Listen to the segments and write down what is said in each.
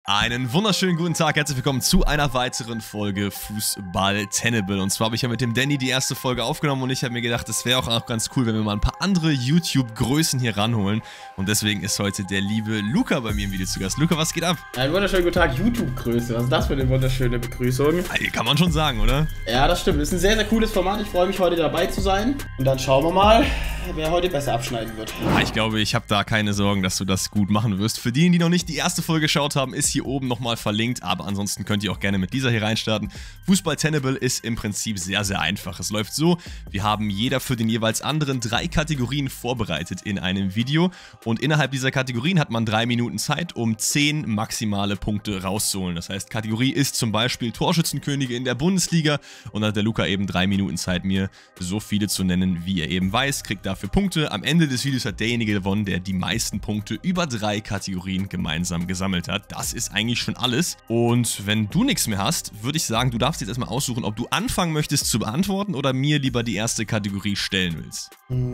Einen wunderschönen guten Tag, herzlich willkommen zu einer weiteren Folge Fußball Tenable. Und zwar habe ich ja mit dem Danny die erste Folge aufgenommen und ich habe mir gedacht, es wäre auch ganz cool, wenn wir mal ein paar andere YouTube-Größen hier ranholen. Und deswegen ist heute der liebe Luca bei mir im Video zu Gast. Luca, was geht ab? Einen wunderschönen guten Tag, YouTube-Größe. Was ist das für eine wunderschöne Begrüßung? Kann man schon sagen, oder? Ja, das stimmt. Das ist ein sehr, sehr cooles Format. Ich freue mich, heute dabei zu sein. Und dann schauen wir mal, wer heute besser abschneiden wird. Ja, ich glaube, ich habe da keine Sorgen, dass du das gut machen wirst. Für diejenigen, die noch nicht die erste Folge geschaut haben, ist hier oben nochmal verlinkt, aber ansonsten könnt ihr auch gerne mit dieser hier reinstarten. Fußball Tenable ist im Prinzip sehr, sehr einfach. Es läuft so, wir haben jeder für den jeweils anderen 3 Kategorien vorbereitet in einem Video und innerhalb dieser Kategorien hat man 3 Minuten Zeit, um 10 maximale Punkte rauszuholen. Das heißt, Kategorie ist zum Beispiel Torschützenkönige in der Bundesliga und dann hat der Luca eben 3 Minuten Zeit, mir so viele zu nennen, wie er eben weiß, kriegt dafür Punkte. Am Ende des Videos hat derjenige gewonnen, der die meisten Punkte über 3 Kategorien gemeinsam gesammelt hat. Das ist eigentlich schon alles. Und wenn du nichts mehr hast, würde ich sagen, du darfst jetzt erstmal aussuchen, ob du anfangen möchtest zu beantworten oder mir lieber die erste Kategorie stellen willst.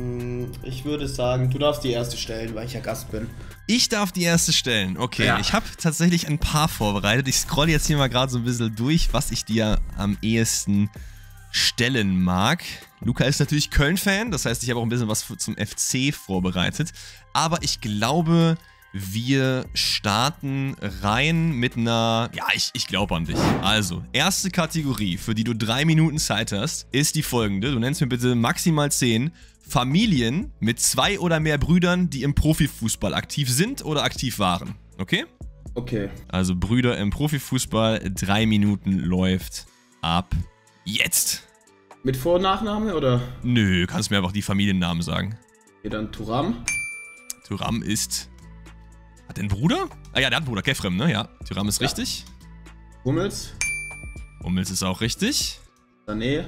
Ich würde sagen, du darfst die erste stellen, weil ich ja Gast bin. Ich darf die erste stellen. Okay, ja. Ich habe tatsächlich ein paar vorbereitet. Ich scrolle jetzt hier mal gerade so ein bisschen durch, was ich dir am ehesten stellen mag. Luca ist natürlich Köln-Fan, das heißt, ich habe auch ein bisschen was zum FC vorbereitet. Aber ich glaube, wir starten rein mit einer... Ja, ich glaube an dich. Also, erste Kategorie, für die du 3 Minuten Zeit hast, ist die folgende. Du nennst mir bitte maximal 10 Familien mit 2 oder mehr Brüdern, die im Profifußball aktiv sind oder aktiv waren. Okay? Okay. Also Brüder im Profifußball, 3 Minuten läuft ab jetzt. Mit Vor- und Nachname, oder? Nö, kannst mir einfach die Familiennamen sagen. Okay, dann Thuram. Thuram ist... Hat der einen Bruder? Ah ja, der hat einen Bruder, Kefrem, ne? Ja, Thuram ist richtig. Hummels. Hummels ist auch richtig. Sané.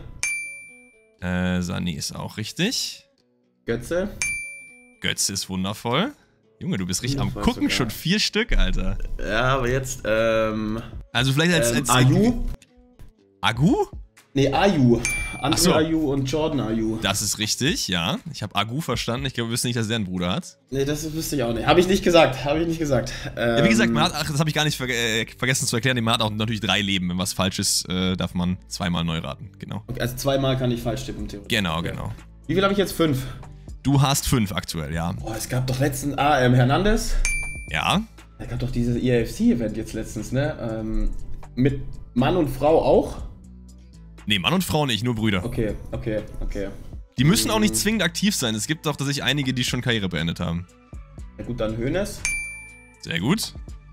Sané ist auch richtig. Götze. Götze ist wundervoll. Junge, du bist richtig am Wundervoll Gucken, sogar. schon 4 Stück, Alter. Ja, aber jetzt, Also vielleicht als Ayew? Agu? Nee, Ayew. André Ach so. Ayew und Jordan Ayew. Das ist richtig, ja. Ich habe Agu verstanden. Ich glaube, wir wissen nicht, dass der einen Bruder hat. Nee, das wüsste ich auch nicht. Habe ich nicht gesagt. Habe ich nicht gesagt. Ja, wie gesagt, das habe ich gar nicht vergessen zu erklären. Man hat auch natürlich 3 Leben. Wenn was falsch ist, darf man 2-mal neu raten. Genau. Okay, also 2-mal kann ich falsch tippen, theoretisch. Genau, Okay. genau. Wie viel habe ich jetzt? 5. Du hast 5 aktuell, ja. Oh, es gab doch letztens Hernandez. Ja. Es gab doch dieses EAFC-Event jetzt letztens, ne? Mit Mann und Frau auch? Nee, Mann und Frau nicht, nur Brüder. Okay. Die müssen auch nicht zwingend aktiv sein. Es gibt auch tatsächlich einige, die schon Karriere beendet haben. Ja gut, dann Hoeneß. Sehr gut.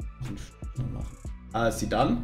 Zidane.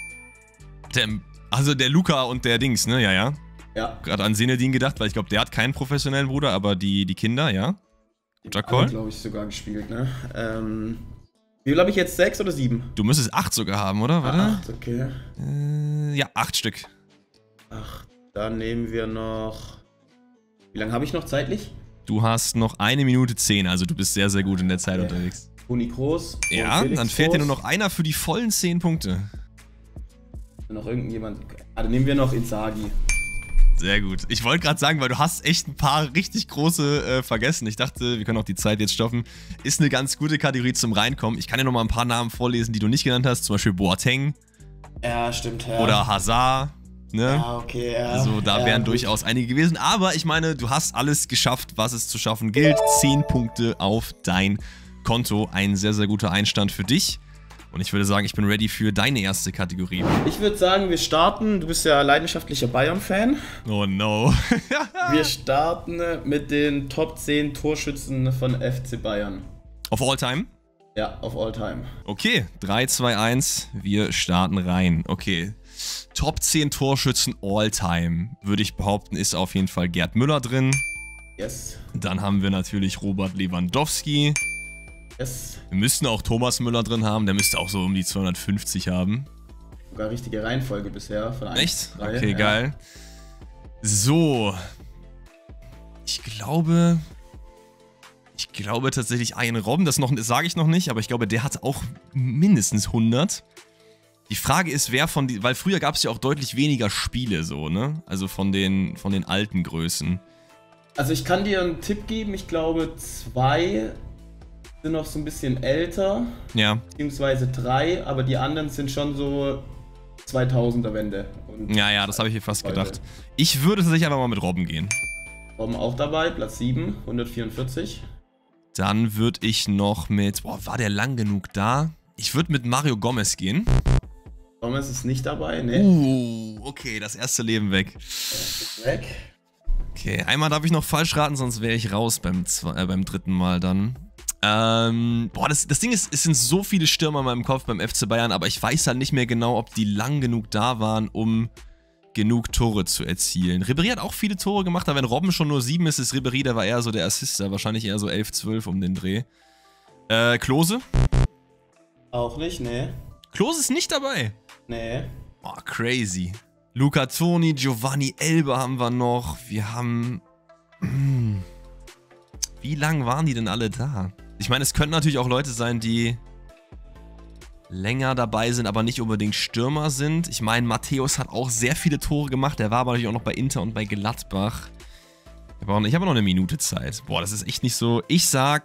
Also der Luca und der Dings, ne? Ja, ja. Ja. Gerade an Zinedine gedacht, weil ich glaube, der hat keinen professionellen Bruder, aber die Kinder, ja. Guter Call. glaube ich, sogar gespielt, ne? Wie viel habe ich jetzt? 6 oder 7? Du müsstest 8 sogar haben, oder? Warte. 8, okay. Ja, 8 Stück. 8. Dann nehmen wir noch... Wie lange habe ich noch zeitlich? Du hast noch 1 Minute 10, also du bist sehr, sehr gut in der Zeit unterwegs. Toni Kroos. Ja, Felix dann fehlt dir Groß. nur noch einer für die vollen 10 Punkte. Noch irgendjemand. Dann nehmen wir noch Inzaghi. Sehr gut. Ich wollte gerade sagen, weil du hast echt ein paar richtig große vergessen. Ich dachte, wir können auch die Zeit jetzt stoppen. Ist eine ganz gute Kategorie zum Reinkommen. Ich kann dir noch mal ein paar Namen vorlesen, die du nicht genannt hast. Zum Beispiel Boateng. Ja, stimmt, ja. Oder Hazard. Ne? Ja, okay, ja. Also da wären durchaus einige gewesen. Aber ich meine, du hast alles geschafft, was es zu schaffen gilt. 10 Punkte auf dein Konto. Ein sehr, sehr guter Einstand für dich. Und ich würde sagen, ich bin ready für deine erste Kategorie. Ich würde sagen, wir starten. Du bist ja leidenschaftlicher Bayern-Fan. Oh no. Wir starten mit den Top 10 Torschützen von FC Bayern. Auf All-Time? Ja, auf All-Time. Okay, 3, 2, 1. Wir starten rein. Okay. Top 10 Torschützen All-Time, würde ich behaupten, ist auf jeden Fall Gerd Müller drin. Yes. Dann haben wir natürlich Robert Lewandowski. Yes. Wir müssten auch Thomas Müller drin haben. Der müsste auch so um die 250 haben. Sogar richtige Reihenfolge bisher von 1 Echt? bis 3. Okay, geil. So. Ich glaube tatsächlich Arjen Robben. Das sage ich noch nicht, aber ich glaube, der hat auch mindestens 100. Die Frage ist, wer von die, weil früher gab es ja auch deutlich weniger Spiele so, ne? Also von den alten Größen. Also ich kann dir einen Tipp geben, ich glaube 2 sind noch so ein bisschen älter, Ja. beziehungsweise 3, aber die anderen sind schon so 2000er Wende. Und Ja, das habe ich mir fast gedacht. Ich würde tatsächlich einfach mal mit Robben gehen. Robben auch dabei, Platz 7, 144. Dann würde ich noch mit, war der lang genug da? Ich würde mit Mario Gomez gehen. Gomez ist nicht dabei, ne? Okay, das erste Leben weg. Ist weg. Okay, einmal darf ich noch falsch raten, sonst wäre ich raus beim dritten Mal dann. Das Ding ist, es sind so viele Stürmer in meinem Kopf beim FC Bayern, aber ich weiß halt nicht mehr genau, ob die lang genug da waren, um genug Tore zu erzielen. Ribéry hat auch viele Tore gemacht, aber wenn Robben schon nur 7 ist, ist Ribéry, der war eher so der Assister, wahrscheinlich eher so 11, 12 um den Dreh. Klose? Auch nicht, ne? Klose ist nicht dabei. Nee. Oh, crazy. Luca Toni, Giovanni Elber haben wir noch. Wir haben... Wie lang waren die denn alle da? Ich meine, es könnten natürlich auch Leute sein, die länger dabei sind, aber nicht unbedingt Stürmer sind. Ich meine, Matthäus hat auch sehr viele Tore gemacht. Der war aber natürlich auch noch bei Inter und bei Gladbach. Ich habe noch eine Minute Zeit. Boah, das ist echt nicht so... Ich sag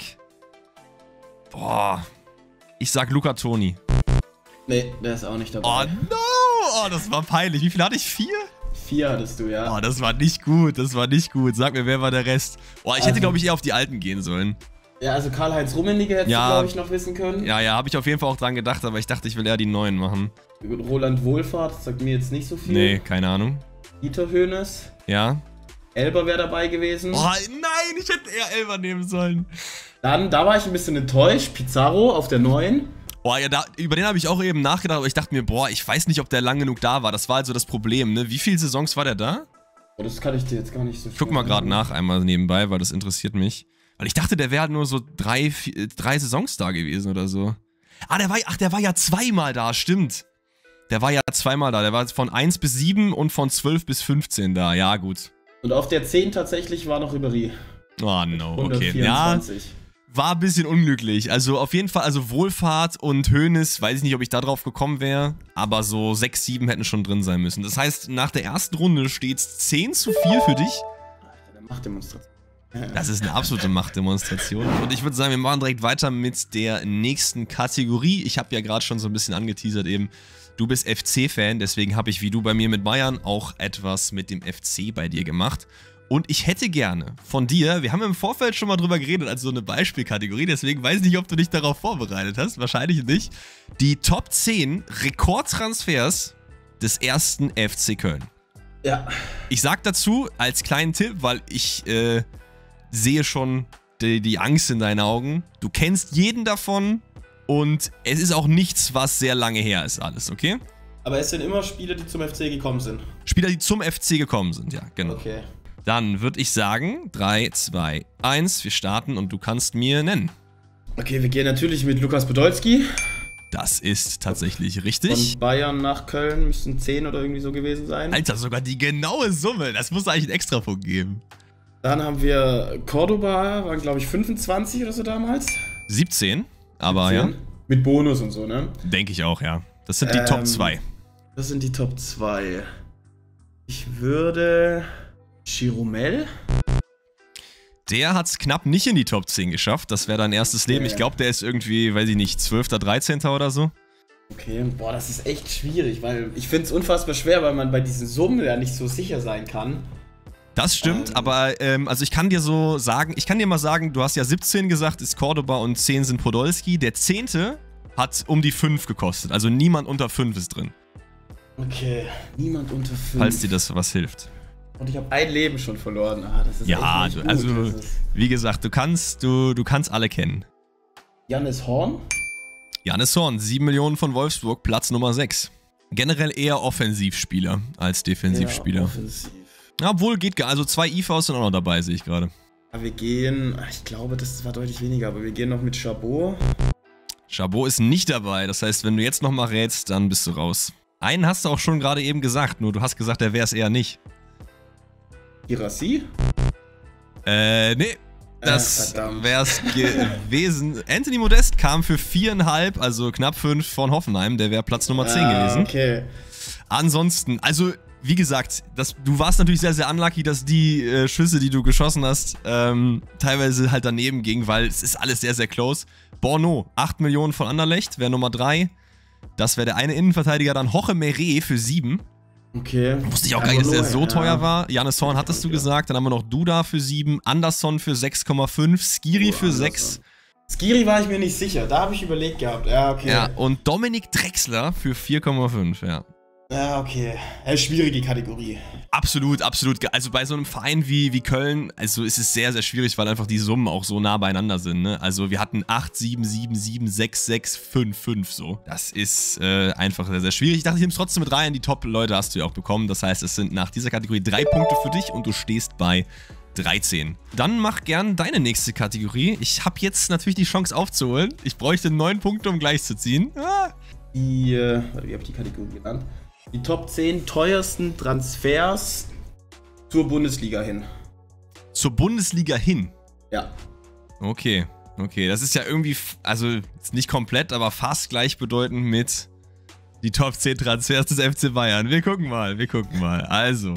Luca Toni. Nee, der ist auch nicht dabei. Oh no! Oh, das war peinlich. Wie viel hatte ich? 4? 4 hattest du, ja. Oh, das war nicht gut. Sag mir, wer war der Rest? Oh, ich hätte, glaube ich, eher auf die Alten gehen sollen. Ja, also Karl-Heinz Rummenigge hättest du, glaube ich, noch wissen können. Ja, habe ich auf jeden Fall auch dran gedacht, aber ich dachte, ich will eher die Neuen machen. Roland Wohlfahrt sagt mir jetzt nicht so viel. Nee, keine Ahnung. Dieter Hoeneß. Ja. Elber wäre dabei gewesen. Oh, nein, ich hätte eher Elber nehmen sollen. Dann, da war ich ein bisschen enttäuscht. Pizarro auf der 9. Boah, ja, über den habe ich auch eben nachgedacht, aber ich dachte mir, ich weiß nicht, ob der lang genug da war. Das war also das Problem, ne? Wie viele Saisons war der da? Oh, das kann ich dir jetzt gar nicht so. Ich guck mal gerade nach einmal nebenbei, weil das interessiert mich. Weil ich dachte, der wäre halt nur so 3 Saisons da gewesen oder so. Der war ja zweimal da, stimmt. Der war ja zweimal da. Der war von 1 bis 7 und von 12 bis 15 da. Ja, gut. Und auf der 10 tatsächlich war noch Ribéry. Oh no, okay. 124. Ja, war ein bisschen unglücklich. Also auf jeden Fall, also Wohlfahrt und Hoeneß, weiß ich nicht, ob ich da drauf gekommen wäre, aber so 6, 7 hätten schon drin sein müssen. Das heißt, nach der ersten Runde steht es 10:4 für dich. Der Machtdemonstration. Das ist eine absolute Machtdemonstration. Und ich würde sagen, wir machen direkt weiter mit der nächsten Kategorie. Ich habe ja gerade schon so ein bisschen angeteasert eben, du bist FC-Fan, deswegen habe ich wie du bei mir mit Bayern auch etwas mit dem FC bei dir gemacht. Und ich hätte gerne von dir, wir haben im Vorfeld schon mal drüber geredet, als so eine Beispielkategorie, deswegen weiß ich nicht, ob du dich darauf vorbereitet hast, wahrscheinlich nicht, die Top 10 Rekordtransfers des ersten FC Köln. Ja. Ich sag dazu als kleinen Tipp, weil ich sehe schon die Angst in deinen Augen, du kennst jeden davon und es ist auch nichts, was sehr lange her ist alles, okay? Aber es sind immer Spieler, die zum FC gekommen sind. Spieler, die zum FC gekommen sind, ja, genau. Okay. Dann würde ich sagen, 3, 2, 1, wir starten und du kannst mir nennen. Okay, wir gehen natürlich mit Lukas Podolski. Das ist tatsächlich richtig. Von Bayern nach Köln müssten 10 oder irgendwie so gewesen sein. Alter, sogar die genaue Summe. Das muss eigentlich einen Extrapunkt geben. Dann haben wir Cordoba, waren glaube ich 25 oder so damals. 17, aber 17. Ja. Mit Bonus und so, ne? Denke ich auch, ja. Das sind die Top 2. Das sind die Top 2. Ich würde... Chiromel? Der hat es knapp nicht in die Top 10 geschafft. Das wäre dein erstes Leben. Ich glaube, der ist irgendwie, weiß ich nicht, 12., 13. oder so. Okay, boah, das ist echt schwierig, weil ich finde es unfassbar schwer, weil man bei diesen Summen ja nicht so sicher sein kann. Das stimmt, aber also ich kann dir mal sagen, du hast ja 17 gesagt, ist Cordoba und 10 sind Podolski. Der 10. hat um die 5 gekostet, also niemand unter 5 ist drin. Okay, niemand unter 5. Falls dir das was hilft. Und ich habe ein Leben schon verloren. Das ist ja, echt nicht gut. Also wie gesagt, du kannst alle kennen. Jannis Horn? Jannis Horn, 7 Millionen von Wolfsburg, Platz Nummer 6. Generell eher Offensivspieler als Defensivspieler. Ja, offensiv. Obwohl, geht gar. Also 2 IVs sind auch noch dabei, sehe ich gerade. Wir gehen, ich glaube, das war deutlich weniger, aber wir gehen noch mit Chabot. Chabot ist nicht dabei, das heißt, wenn du jetzt nochmal rätst, dann bist du raus. Einen hast du auch schon gerade eben gesagt, nur du hast gesagt, der wäre es eher nicht. Girassi? Nee. Das wär's gewesen. Anthony Modest kam für 4,5, also knapp 5 von Hoffenheim. Der wäre Platz Nummer 10 gewesen. Okay. Ansonsten, also wie gesagt, du warst natürlich sehr, sehr unlucky, dass die Schüsse, die du geschossen hast, teilweise halt daneben gingen, weil es ist alles sehr, sehr close. Borno, 8 Millionen von Anderlecht, wäre Nummer 3. Das wäre der eine Innenverteidiger. Dann Hoche Meret für 7. Okay. Wusste ich auch gar nicht, dass der so teuer war. Jannes Horn hattest du gesagt. Dann haben wir noch Duda für 7. Anderson für 6,5. Skiri für 6. Skiri war ich mir nicht sicher. Da habe ich überlegt gehabt. Ja, okay. Ja, und Dominik Drexler für 4,5, ja. Ja, okay. Schwierige Kategorie. Absolut, absolut. Also bei so einem Verein wie Köln, also ist es sehr, sehr schwierig, weil einfach die Summen auch so nah beieinander sind, ne? Also wir hatten 8, 7, 7, 7, 6, 6, 5, 5 so. Das ist einfach sehr, sehr schwierig. Ich dachte, ich nehme es trotzdem mit rein. Die Top-Leute hast du ja auch bekommen. Das heißt, es sind nach dieser Kategorie 3 Punkte für dich und du stehst bei 13. Dann mach gern deine nächste Kategorie. Ich habe jetzt natürlich die Chance aufzuholen. Ich bräuchte 9 Punkte, um gleich zu ziehen. Wie habe ich die Kategorie genannt? Die Top 10 teuersten Transfers zur Bundesliga hin. Zur Bundesliga hin? Ja. Okay, okay. Das ist ja irgendwie, also jetzt nicht komplett, aber fast gleichbedeutend mit die Top 10 Transfers des FC Bayern. Wir gucken mal, wir gucken mal. Also,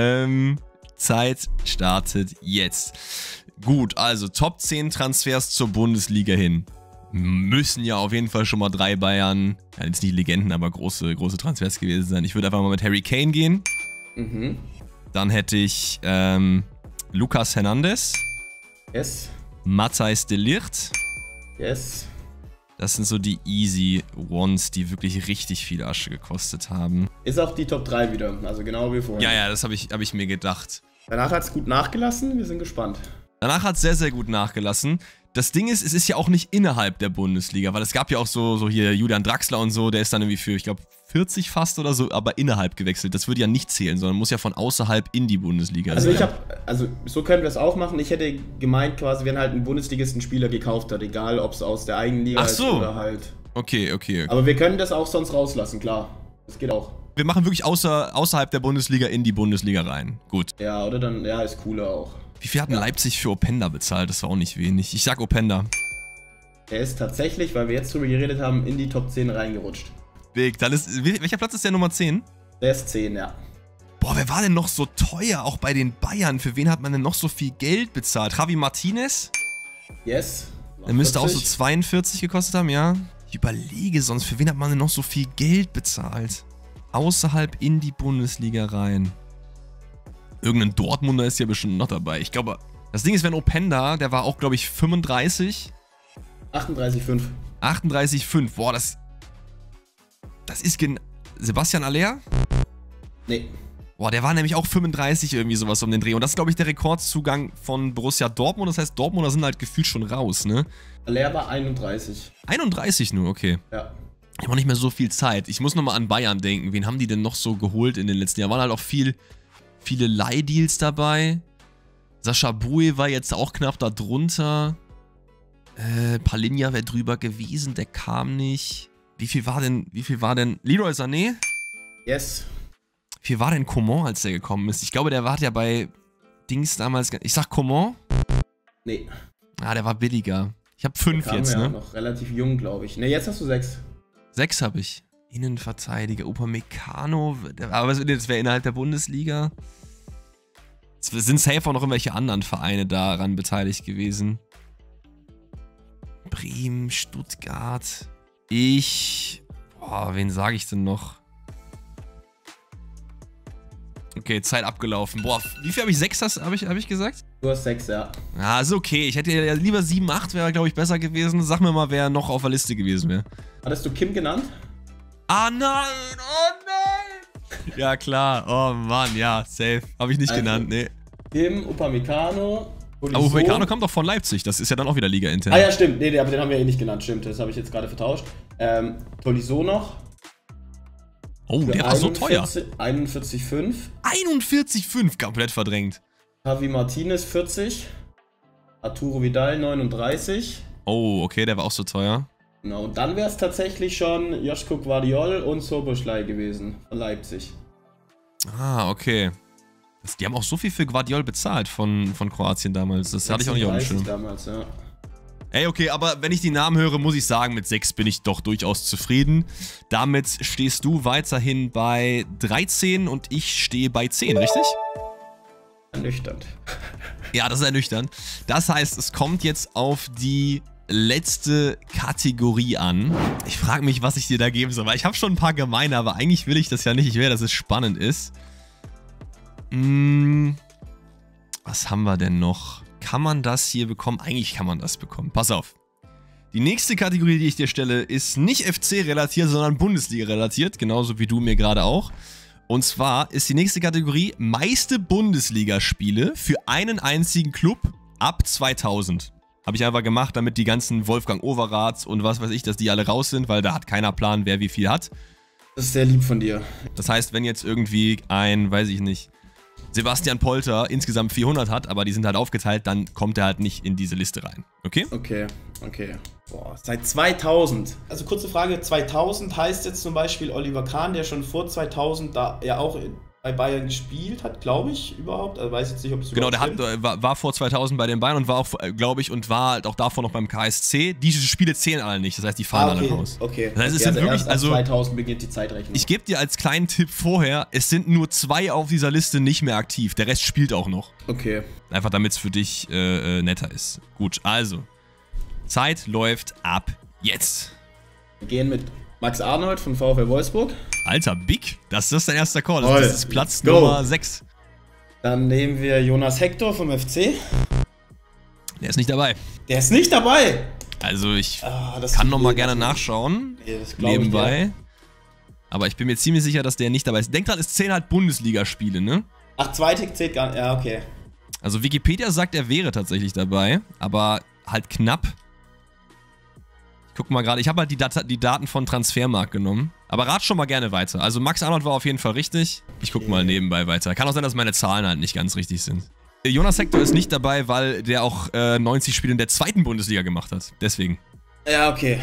Zeit startet jetzt. Gut, also Top 10 Transfers zur Bundesliga hin. Müssen ja auf jeden Fall schon mal 3 Bayern, ja jetzt nicht Legenden, aber große Transfers gewesen sein. Ich würde einfach mal mit Harry Kane gehen. Mhm. Dann hätte ich Lucas Hernandez. Yes. Matthijs de Ligt. Yes. Das sind so die easy Ones, die wirklich richtig viel Asche gekostet haben. Ist auch die Top 3 wieder, also genau wie vorher. Ja, das hab ich mir gedacht. Danach hat es gut nachgelassen, wir sind gespannt. Danach hat es sehr, sehr gut nachgelassen. Das Ding ist, es ist ja auch nicht innerhalb der Bundesliga, weil es gab ja auch so hier Julian Draxler und so, der ist dann irgendwie für, ich glaube, 40 fast oder so, aber innerhalb gewechselt. Das würde ja nicht zählen, sondern muss ja von außerhalb in die Bundesliga. Also so können wir es auch machen. Ich hätte gemeint quasi, wenn halt ein Bundesligisten Spieler gekauft hat, egal ob es aus der eigenen Liga ist oder halt. Okay. Aber wir können das auch sonst rauslassen, klar. Das geht auch. Wir machen wirklich außerhalb der Bundesliga in die Bundesliga rein. Gut. Ja, oder dann, ja, ist cooler auch. Wie viel hat denn Leipzig für Openda bezahlt? Das war auch nicht wenig. Ich sag Openda. Er ist tatsächlich, weil wir jetzt drüber geredet haben, in die Top 10 reingerutscht. Big, dann ist. Welcher Platz ist der Nummer 10? Der ist 10, ja. Boah, wer war denn noch so teuer, auch bei den Bayern? Für wen hat man denn noch so viel Geld bezahlt? Javi Martinez? Yes. Der müsste auch so 42 gekostet haben, ja? Ich überlege sonst, für wen hat man denn noch so viel Geld bezahlt? Außerhalb in die Bundesliga rein. Irgendein Dortmunder ist ja bestimmt noch dabei. Ich glaube, das Ding ist, wenn Openda, der war auch, glaube ich, 35. 38,5. 38,5. Boah, das ist Sebastian Aller? Nee. Boah, der war nämlich auch 35 irgendwie sowas um den Dreh. Und das ist, glaube ich, der Rekordzugang von Borussia Dortmund. Das heißt, Dortmunder sind halt gefühlt schon raus, ne? Aller war 31. 31 nur, okay. Ja. Ich habe auch nicht mehr so viel Zeit. Ich muss nochmal an Bayern denken. Wen haben die denn noch so geholt in den letzten Jahren? Waren halt auch viele Leihdeals dabei. Sascha Boey war jetzt auch knapp da drunter. Palinja wäre drüber gewesen, der kam nicht. Wie viel war denn Leroy Sané? Yes. Wie viel war denn Coman, als der gekommen ist? Ich glaube, der war ja bei Dings damals. Ich sag Coman? Nee. Ah, der war billiger. Ich habe 5 jetzt, ja ne? Noch relativ jung, glaube ich. Ne, jetzt hast du 6. 6 habe ich. Innenverteidiger, Upamecano, aber das wäre innerhalb der Bundesliga. Es sind safe auch noch irgendwelche anderen Vereine daran beteiligt gewesen. Bremen, Stuttgart. Wen sage ich denn noch? Okay, Zeit abgelaufen. Boah, wie viel habe ich? 6 hab ich gesagt? Du hast 6, ja. Ja, ist okay. Ich hätte ja lieber 7, 8 wäre, glaube ich, besser gewesen. Sag mir mal, wer noch auf der Liste gewesen wäre. Hattest du Kim genannt? Ah nein! Oh nein! Ja klar, oh Mann, ja, safe. Habe ich nicht genannt, nee. Kim, Upamecano, aber Upamecano kommt doch von Leipzig, das ist ja dann auch wieder Liga intern. Ah ja, stimmt, nee, aber den haben wir eh nicht genannt, stimmt, das habe ich jetzt gerade vertauscht. Tolisso noch. Oh, der war so teuer. 41,5. 41,5, komplett verdrängt. Javi Martinez 40. Arturo Vidal 39. Oh, okay, der war auch so teuer. Genau, und dann wäre es tatsächlich schon Joško Gvardiol und Szoboszlai gewesen von Leipzig. Ah, okay. Die haben auch so viel für Gvardiol bezahlt von Kroatien damals. Das hatte ich auch nicht auf dem Schirm. Damals, ja. Ey, okay, aber wenn ich die Namen höre, muss ich sagen, mit 6 bin ich doch durchaus zufrieden. Damit stehst du weiterhin bei 13 und ich stehe bei 10, richtig? Ernüchternd. Ja, das ist ernüchternd. Das heißt, es kommt jetzt auf die letzte Kategorie an. Ich frage mich, was ich dir da geben soll, weil ich habe schon ein paar gemeine, aber eigentlich will ich das ja nicht. Ich will, dass es spannend ist. Was haben wir denn noch? Kann man das hier bekommen? Eigentlich kann man das bekommen. Pass auf. Die nächste Kategorie, die ich dir stelle, ist nicht FC-relatiert, sondern Bundesliga-relatiert. Genauso wie du mir gerade auch. Und zwar ist die nächste Kategorie meiste Bundesligaspiele für einen einzigen Club ab 2000. Habe ich einfach gemacht, damit die ganzen Wolfgang Overaths und was weiß ich, dass die alle raus sind, weil da hat keiner Plan, wer wie viel hat. Das ist sehr lieb von dir. Das heißt, wenn jetzt irgendwie ein, weiß ich nicht, Sebastian Polter insgesamt 400 hat, aber die sind halt aufgeteilt, dann kommt er halt nicht in diese Liste rein. Okay? Okay. Boah, seit 2000. Also kurze Frage, 2000 heißt jetzt zum Beispiel Oliver Kahn, der schon vor 2000 da ja auch bei Bayern gespielt hat, glaube ich, überhaupt. Also weiß jetzt nicht, ob es genau, der war vor 2000 bei den Bayern und war auch, glaube ich, und war halt auch davor noch beim KSC. Diese Spiele zählen alle nicht, das heißt, die fallen alle raus. Okay. Das heißt, es sind wirklich, erst 2000 beginnt die Zeitrechnung. Ich gebe dir als kleinen Tipp vorher, es sind nur 2 auf dieser Liste nicht mehr aktiv. Der Rest spielt auch noch. Okay. Einfach damit es für dich netter ist. Gut, also. Zeit läuft ab jetzt. Wir gehen mit Max Arnold von VfL Wolfsburg. Alter, Big. Das ist dein erster Call. Toll. Das ist Platz Nummer 6. Dann nehmen wir Jonas Hector vom FC. Der ist nicht dabei. Der ist nicht dabei! Also ich kann nochmal gerne nachschauen. Nee, das nebenbei. Aber ich bin mir ziemlich sicher, dass der nicht dabei ist. Denk dran, es zählen halt Bundesligaspiele, ne? Ach, zweite zählt gar nicht. Ja, okay. Also Wikipedia sagt, er wäre tatsächlich dabei. Aber halt knapp. Ich guck mal gerade, ich habe halt die Daten von Transfermarkt genommen. Aber rat schon mal gerne weiter. Also Max Arnold war auf jeden Fall richtig. Ich guck mal nebenbei weiter. Kann auch sein, dass meine Zahlen halt nicht ganz richtig sind. Jonas Hector ist nicht dabei, weil der auch 90 Spiele in der zweiten Bundesliga gemacht hat. Deswegen. Ja, okay.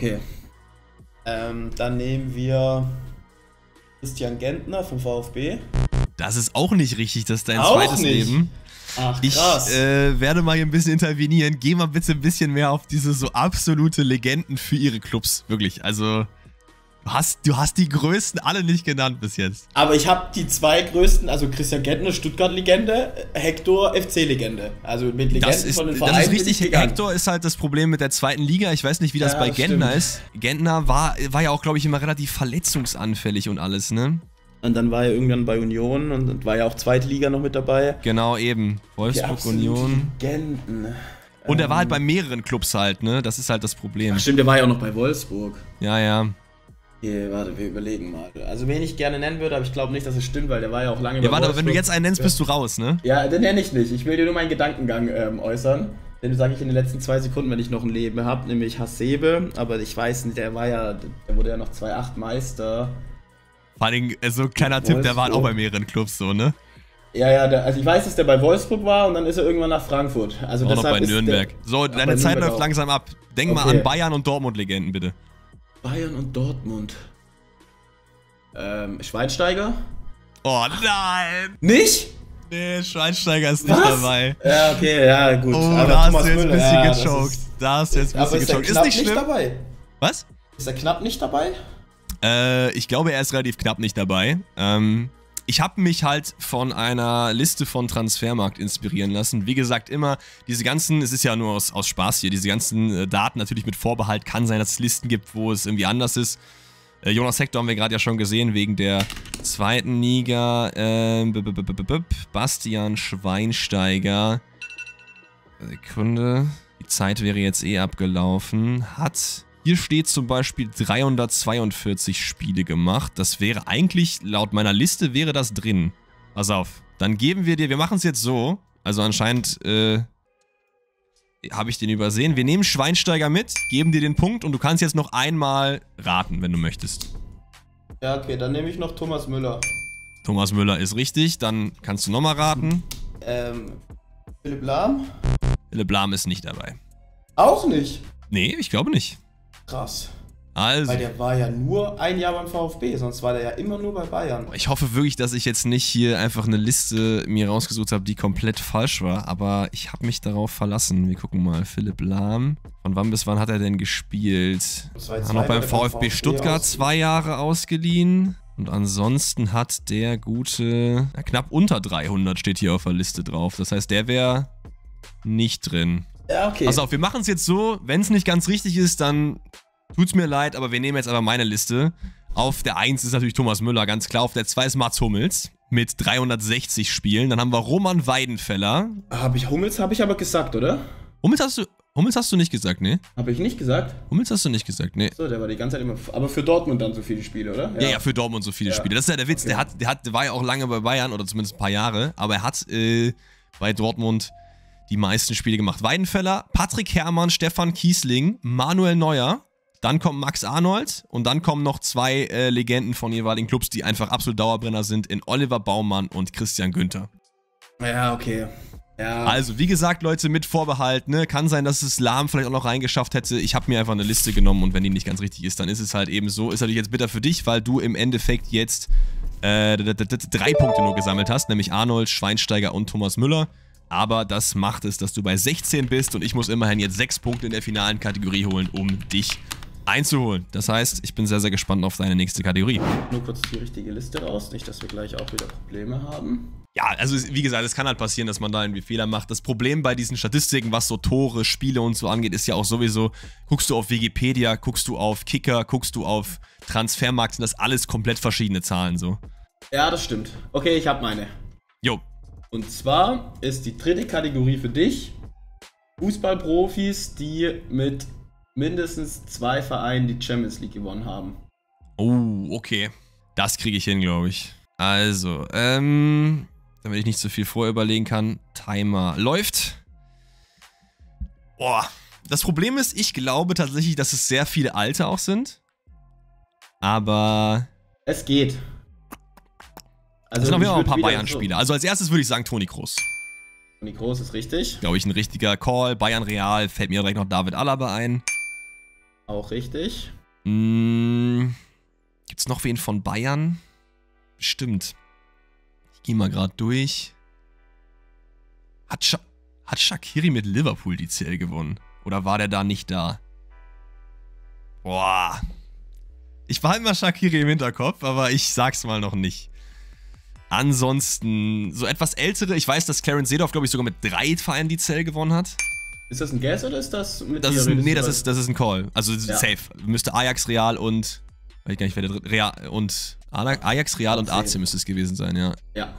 Dann nehmen wir Christian Gentner vom VfB. Das ist auch nicht richtig, das ist dein auch zweites nicht. Leben. Ach, Ich krass. werde mal hier ein bisschen intervenieren. Geh mal bitte ein bisschen mehr auf diese so absolute Legenden für ihre Clubs. Wirklich, also du hast die größten alle nicht genannt bis jetzt. Aber ich habe die 2 größten, also Christian Gentner, Stuttgart-Legende, Hector, FC-Legende. Also mit Legenden von den Vereinen. Das ist richtig. Hector ist halt das Problem mit der zweiten Liga. Ich weiß nicht, wie das bei Gentner ist. Gentner war ja auch, glaube ich, immer relativ verletzungsanfällig und alles, ne? Und dann war er irgendwann bei Union und war ja auch zweite Liga noch mit dabei. Genau, eben. Wolfsburg, Union. Legenden. Und er war halt bei mehreren Clubs halt, ne? Das ist halt das Problem. Ach stimmt, der war ja auch noch bei Wolfsburg. Ja. Okay, warte, wir überlegen mal. Also wen ich gerne nennen würde, aber ich glaube nicht, dass es stimmt, weil der war ja auch lange bei Ja, warte, Wolfsburg. aber wenn du jetzt einen nennst, bist du raus, ne? Ja, den nenne ich nicht. Ich will dir nur meinen Gedankengang äußern. Den sage ich in den letzten 2 Sekunden, wenn ich noch ein Leben habe, nämlich Hasebe. Aber ich weiß nicht, der wurde ja noch 2-8 Meister. Vor allem, so ein kleiner Tipp, der war halt auch bei mehreren Clubs so, ne? Ja, also ich weiß, dass der bei Wolfsburg war und dann ist er irgendwann nach Frankfurt. Also auch noch bei Nürnberg. So, deine Zeit läuft langsam ab. Denk mal an Bayern und Dortmund-Legenden, bitte. Bayern und Dortmund. Schweinsteiger? Oh nein! Nicht? Nee, Schweinsteiger ist nicht dabei. Ja, okay, ja, gut. Oh, aber da hast Thomas du jetzt ein Müller, bisschen gechoked. Da hast du jetzt ein bisschen gechoked. Ist nicht schlimm. Dabei? Was? Ist er knapp nicht dabei? Ich glaube, er ist relativ knapp nicht dabei. Ich habe mich halt von einer Liste von Transfermarkt inspirieren lassen. Wie gesagt, immer diese ganzen, es ist ja nur aus Spaß hier, diese ganzen Daten natürlich mit Vorbehalt. Kann sein, dass es Listen gibt, wo es irgendwie anders ist. Jonas Hector haben wir gerade ja schon gesehen, wegen der zweiten Liga. Bastian Schweinsteiger. Sekunde. Die Zeit wäre jetzt eh abgelaufen. Hier steht zum Beispiel 342 Spiele gemacht. Das wäre eigentlich, laut meiner Liste, wäre das drin. Pass auf. Dann geben wir dir, wir machen es jetzt so. Also anscheinend, habe ich den übersehen. Wir nehmen Schweinsteiger mit, geben dir den Punkt und du kannst jetzt noch einmal raten, wenn du möchtest. Ja, okay, dann nehme ich noch Thomas Müller. Thomas Müller ist richtig, dann kannst du nochmal raten. Philipp Lahm? Philipp Lahm ist nicht dabei. Auch nicht? Nee, ich glaube nicht. Krass. Also. Weil der war ja nur ein Jahr beim VfB, sonst war der ja immer nur bei Bayern. Ich hoffe wirklich, dass ich jetzt nicht hier einfach eine Liste mir rausgesucht habe, die komplett falsch war, aber ich habe mich darauf verlassen. Wir gucken mal, Philipp Lahm. Von wann bis wann hat er denn gespielt? Hat noch beim VfB Stuttgart 2 Jahre ausgeliehen. Und ansonsten hat der gute, ja, knapp unter 300 steht hier auf der Liste drauf. Das heißt, der wäre nicht drin. Ja, okay. Pass auf, wir machen es jetzt so, wenn es nicht ganz richtig ist, dann tut's mir leid, aber wir nehmen jetzt aber meine Liste. Auf der 1 ist natürlich Thomas Müller, ganz klar. Auf der 2 ist Mats Hummels mit 360 Spielen. Dann haben wir Roman Weidenfeller. Hummels habe ich aber gesagt, oder? Hummels hast du nicht gesagt, ne? Habe ich nicht gesagt? Hummels hast du nicht gesagt, ne? So, der war die ganze Zeit immer. Aber für Dortmund dann so viele Spiele, oder? Ja, für Dortmund so viele Spiele. Das ist ja der Witz. Okay. Der war ja auch lange bei Bayern, oder zumindest ein paar Jahre. Aber er hat bei Dortmund die meisten Spiele gemacht. Weidenfeller, Patrick Herrmann, Stefan Kiesling, Manuel Neuer. Dann kommt Max Arnold und dann kommen noch 2 Legenden von jeweiligen Clubs, die einfach absolut Dauerbrenner sind, in Oliver Baumann und Christian Günther. Ja, okay. Ja. Also, wie gesagt, Leute, mit Vorbehalt, ne? Kann sein, dass es Lahm vielleicht auch noch reingeschafft hätte. Ich habe mir einfach eine Liste genommen und wenn die nicht ganz richtig ist, dann ist es halt eben so. Ist natürlich jetzt bitter für dich, weil du im Endeffekt jetzt 3 Punkte nur gesammelt hast, nämlich Arnold, Schweinsteiger und Thomas Müller. Aber das macht es, dass du bei 16 bist und ich muss immerhin jetzt 6 Punkte in der finalen Kategorie holen, um dich einzuholen. Das heißt, ich bin sehr, sehr gespannt auf deine nächste Kategorie. Nur kurz die richtige Liste raus, nicht, dass wir gleich auch wieder Probleme haben. Ja, also wie gesagt, es kann halt passieren, dass man da irgendwie Fehler macht. Das Problem bei diesen Statistiken, was so Tore, Spiele und so angeht, ist ja auch sowieso, guckst du auf Wikipedia, guckst du auf Kicker, guckst du auf Transfermarkt, sind das alles komplett verschiedene Zahlen so. Ja, das stimmt. Okay, ich habe meine. Jo. Und zwar ist die dritte Kategorie für dich Fußballprofis, die mit mindestens 2 Vereinen die Champions League gewonnen haben. Oh, okay. Das kriege ich hin, glaube ich. Also, damit ich nicht so viel vorüberlegen kann, Timer läuft. Boah, das Problem ist, ich glaube tatsächlich, dass es sehr viele Alte auch sind. Aber es geht. Also sind auch ein paar Bayern-Spieler. Also als erstes würde ich sagen Toni Kroos. Toni Kroos ist richtig. Glaube ich, ein richtiger Call. Bayern Real, fällt mir direkt noch David Alaba ein. Auch richtig. Gibt's noch wen von Bayern? Bestimmt. Ich gehe mal gerade durch. Hat Shaqiri mit Liverpool die CL gewonnen? Oder war der da nicht da? Boah. Ich behalte mal Shaqiri im Hinterkopf, aber ich sag's mal noch nicht. Ansonsten, so etwas ältere, ich weiß, dass Clarence Seedorf, glaube ich, sogar mit 3 Vereinen die CL gewonnen hat. Ist das ein Guess oder ist das mit das ist ein Call. Also ja. Safe. Müsste Ajax, Real und weiß ich gar nicht, wer der dritte. Real und Ajax, Real und AC müsste es gewesen sein, ja. Ja.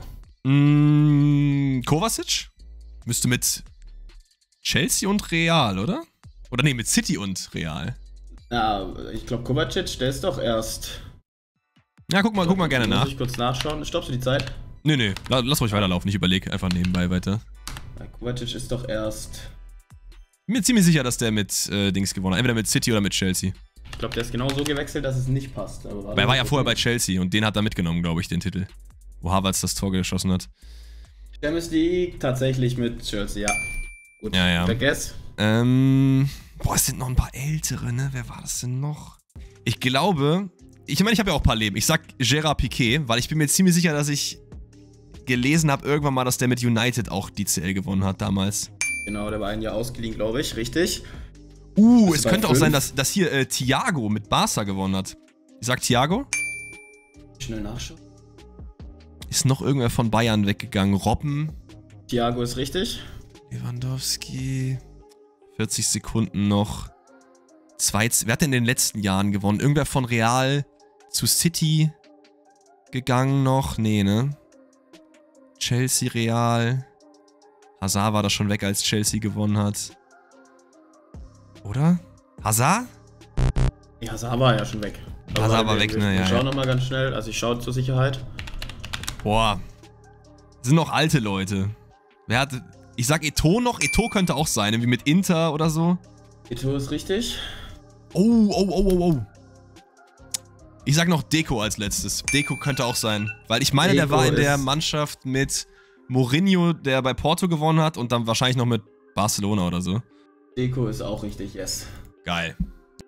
Kovacic? Müsste mit Chelsea und Real, oder? Oder nee, mit City und Real. Ja, ich glaube Kovacic, der ist doch erst. Ja, guck mal gerne nach. Muss ich kurz nachschauen. Stoppst du die Zeit? Nee, lass ruhig weiterlaufen. Ich überlege einfach nebenbei weiter. Ja, Kovacic ist doch erst. Ich bin mir ziemlich sicher, dass der mit Dings gewonnen hat. Entweder mit City oder mit Chelsea. Ich glaube, der ist genau so gewechselt, dass es nicht passt. Aber er war ja vorher bei Chelsea und den hat er mitgenommen, glaube ich, den Titel. Wo Havertz das Tor geschossen hat. Champions League tatsächlich mit Chelsea, ja. Gut, ja. Vergiss. Boah, es sind noch ein paar ältere, ne? Wer war das denn noch? Ich glaube, ich meine, ich habe ja auch ein paar Leben. Ich sag Gerard Piqué, weil ich bin mir ziemlich sicher, dass ich gelesen habe irgendwann mal, dass der mit United auch die CL gewonnen hat damals. Genau, der war ein Jahr ausgeliehen, glaube ich. Richtig. Es könnte auch sein, dass hier Thiago mit Barca gewonnen hat. Ich sag Thiago. Schnell nachschauen. Ist noch irgendwer von Bayern weggegangen? Robben. Thiago ist richtig. Lewandowski. 40 Sekunden noch. Wer hat denn in den letzten Jahren gewonnen? Irgendwer von Real zu City gegangen noch? Nee, ne? Chelsea, Real. Hazard war da schon weg, als Chelsea gewonnen hat. Oder? Hazard? Ja, Hazard war ja schon weg. Hazard war weg, ne? Ja. Ich schau nochmal ganz schnell. Also ich schaue zur Sicherheit. Boah. Das sind noch alte Leute. Wer hat... Ich sag Eto'o noch. Eto'o könnte auch sein, irgendwie mit Inter oder so. Eto'o ist richtig. Oh. Ich sag noch Deco als letztes. Deco könnte auch sein. Weil ich meine, der war in der Mannschaft mit Mourinho, der bei Porto gewonnen hat und dann wahrscheinlich noch mit Barcelona oder so. Deco ist auch richtig, yes. Geil.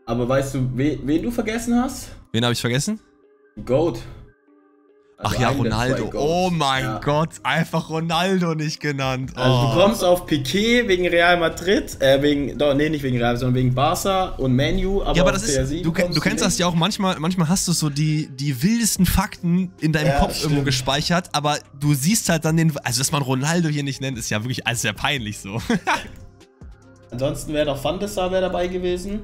Aber weißt du, wen du vergessen hast? Wen habe ich vergessen? Goat. Also ach ja, Ronaldo. Oh mein Gott, einfach Ronaldo nicht genannt. Oh. Also du kommst auf Piqué wegen Real Madrid, nicht wegen Real, sondern wegen Barca und Man U. Aber, ja, aber das ist, du kennst das ja auch, manchmal hast du so die wildesten Fakten in deinem Kopf irgendwo gespeichert, aber du siehst halt dann also dass man Ronaldo hier nicht nennt, ist ja wirklich alles sehr peinlich so. Ansonsten wäre noch Van der Sar dabei gewesen.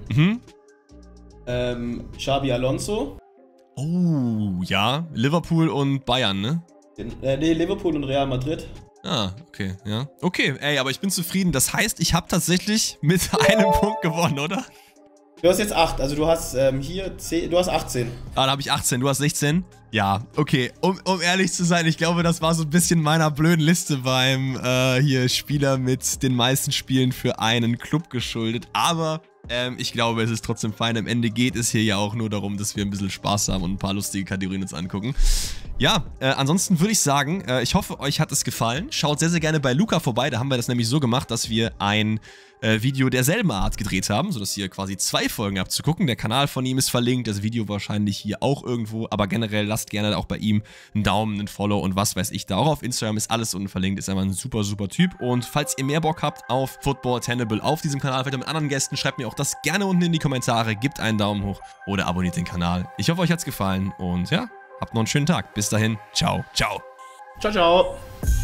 Xabi Alonso. Oh, ja. Liverpool und Bayern, ne? Nee, Liverpool und Real Madrid. Ah, okay, ja. Okay, ey, aber ich bin zufrieden. Das heißt, ich habe tatsächlich mit einem Punkt gewonnen, oder? Du hast jetzt 8, also du hast hier 10, du hast 18. Ah, da habe ich 18, du hast 16? Ja, okay. Um ehrlich zu sein, ich glaube, das war so ein bisschen meiner blöden Liste beim hier Spieler mit den meisten Spielen für einen Club geschuldet. Aber ich glaube, es ist trotzdem fein. Am Ende geht es hier ja auch nur darum, dass wir ein bisschen Spaß haben und ein paar lustige Kategorien uns angucken. Ja, ansonsten würde ich sagen, ich hoffe, euch hat es gefallen. Schaut sehr, sehr gerne bei Luca vorbei. Da haben wir das nämlich so gemacht, dass wir ein Video derselben Art gedreht haben, sodass ihr quasi 2 Folgen habt zu gucken. Der Kanal von ihm ist verlinkt, das Video wahrscheinlich hier auch irgendwo, aber generell lasst gerne auch bei ihm einen Daumen, einen Follow und was weiß ich da. Auch auf Instagram ist alles unten verlinkt, ist einfach ein super, super Typ. Und falls ihr mehr Bock habt auf Football Tenable auf diesem Kanal, vielleicht mit anderen Gästen, schreibt mir auch das gerne unten in die Kommentare, gebt einen Daumen hoch oder abonniert den Kanal. Ich hoffe, euch hat's gefallen und ja, habt noch einen schönen Tag. Bis dahin, ciao, ciao. Ciao, ciao.